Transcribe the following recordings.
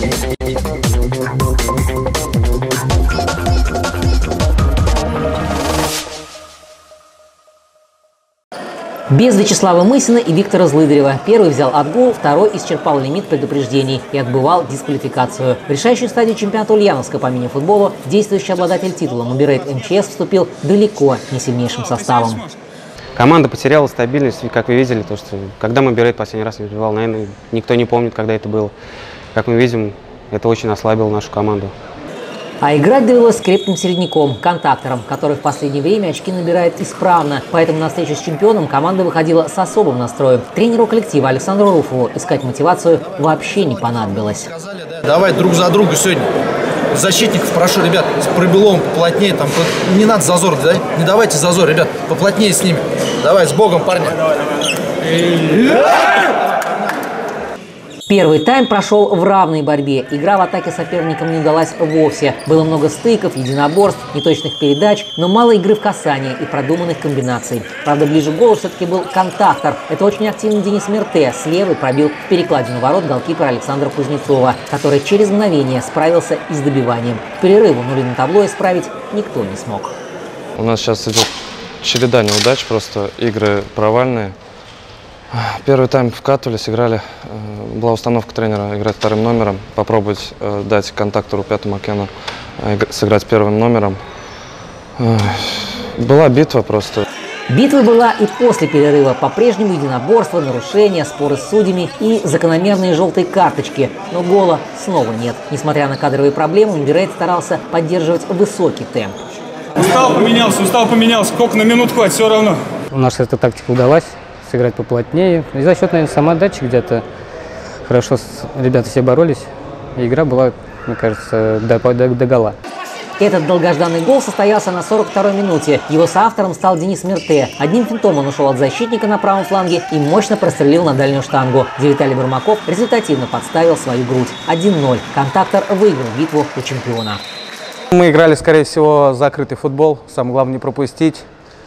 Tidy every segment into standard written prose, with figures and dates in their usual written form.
Без Вячеслава Мысина и Виктора Злыдарева. Первый взял отгул, второй исчерпал лимит предупреждений и отбывал дисквалификацию. В решающую стадию чемпионата Ульяновска по мини-футболу действующий обладатель титула Мобирейт МЧС вступил далеко не сильнейшим составом. Команда потеряла стабильность, как вы видели, то, что когда Мобирейт последний раз выбивал, наверное, никто не помнит, когда это было. Как мы видим, это очень ослабило нашу команду. А играть довелось с крепким середняком, контактором, который в последнее время очки набирает исправно. Поэтому на встречу с чемпионом команда выходила с особым настроем. Тренеру коллектива Александру Руфову искать мотивацию вообще не понадобилось. Давай друг за друга сегодня. Защитников прошу, ребят, с Пробеловым поплотнее. Там, не надо зазор, да? Не давайте зазор, ребят, поплотнее с ними. Давай, с Богом, парни. Первый тайм прошел в равной борьбе. Игра в атаке соперникам не удалась вовсе. Было много стыков, единоборств, неточных передач, но мало игры в касание и продуманных комбинаций. Правда, ближе к голу все-таки был контактор. Это очень активный Денис Мерте. С левой пробил в перекладину ворот голкипера Александра Кузнецова, который через мгновение справился и с добиванием. К перерыву нули на табло исправить никто не смог. У нас сейчас идет череда неудач, просто игры провальные. Первый тайм вкатывали, сыграли. Была установка тренера играть вторым номером, попробовать дать контактору пятому Акену сыграть первым номером. Была битва просто. Битва была и после перерыва. По-прежнему единоборства, нарушения, споры с судьями и закономерные желтые карточки. Но гола снова нет. Несмотря на кадровые проблемы, Мобирейт старался поддерживать высокий темп. Устал поменялся. Сколько на минут хватит, все равно. У нас эта тактика удалась. Сыграть поплотнее. И за счет, наверное, самоотдачи где-то хорошо ребята все боролись. И игра была, мне кажется, до гола. Этот долгожданный гол состоялся на 42-й минуте. Его соавтором стал Денис Мерте. Одним финтом он ушел от защитника на правом фланге и мощно прострелил на дальнюю штангу, где Виталий Бурмаков результативно подставил свою грудь. 1-0. Контактор выиграл битву у чемпиона. Мы играли, скорее всего, закрытый футбол. Самое главное не пропустить.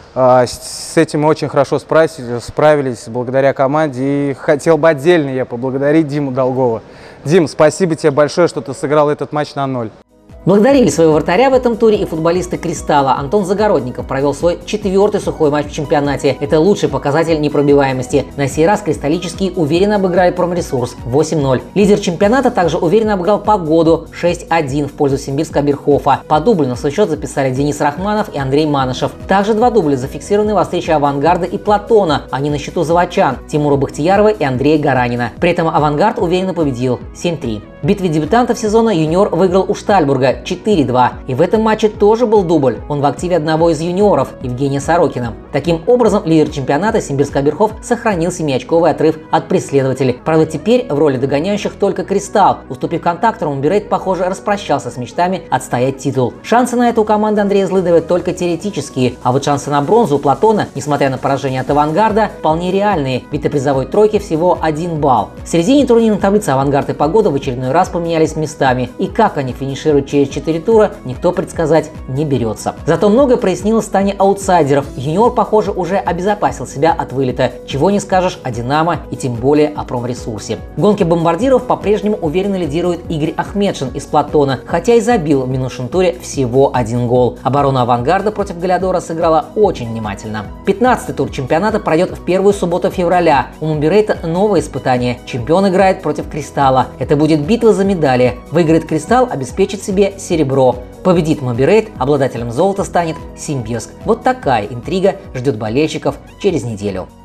С этим мы очень хорошо справились благодаря команде. И хотел бы отдельно я поблагодарить Диму Долгова. Дим, спасибо тебе большое, что ты сыграл этот матч на 0. Благодарили своего вратаря в этом туре и футболисты «Кристалла». Антон Загородников провел свой 4-й сухой матч в чемпионате. Это лучший показатель непробиваемости. На сей раз кристаллические уверенно обыграли Промресурс 8-0. Лидер чемпионата также уверенно обыграл Погоду 6-1 в пользу Симбирска Бирхофа. По дублю на свой счет записали Денис Рахманов и Андрей Манышев. Также два дубля зафиксированы во встрече «Авангарда» и «Платона». Они на счету заводчан Тимура Бахтиярова и Андрея Гаранина. При этом «Авангард» уверенно победил 7-3. В битве дебютантов сезона «Юниор» выиграл у Штальбурга 4-2. И в этом матче тоже был дубль. Он в активе одного из юниоров, Евгения Сорокина. Таким образом, лидер чемпионата Симбирский Бирхоф сохранил 7-очковый отрыв от преследователей. Правда, теперь в роли догоняющих только «Кристалл». Уступив контактору, Мобирейт, похоже, распрощался с мечтами отстоять титул. Шансы на это у команды Андрея Злыдарева только теоретические. А вот шансы на бронзу у Платона, несмотря на поражение от «Авангарда», вполне реальные. Ведь на призовой тройке всего 1 балл. В середине турнирной таблицы «Авангард» и «Погода» в очередной раз поменялись местами. И как они финишируют через 4 тура, никто предсказать не берется. Зато многое прояснилось в стане аутсайдеров. Юниор, похоже, уже обезопасил себя от вылета. Чего не скажешь о «Динамо» и тем более о Промресурсе. В гонке бомбардиров по-прежнему уверенно лидирует Игорь Ахмедшин из «Платона», хотя и забил в минувшем туре всего 1 гол. Оборона «Авангарда» против «Галиадора» сыграла очень внимательно. 15-й тур чемпионата пройдет в первую субботу февраля. У Мобирейта новое испытание. Чемпион играет против «Кристалла». Это будет битва за медали. Выиграет «Кристалл», обеспечит себе серебро. Победит Мобирейт, обладателем золота станет Симбирск. Вот такая интрига ждет болельщиков через неделю.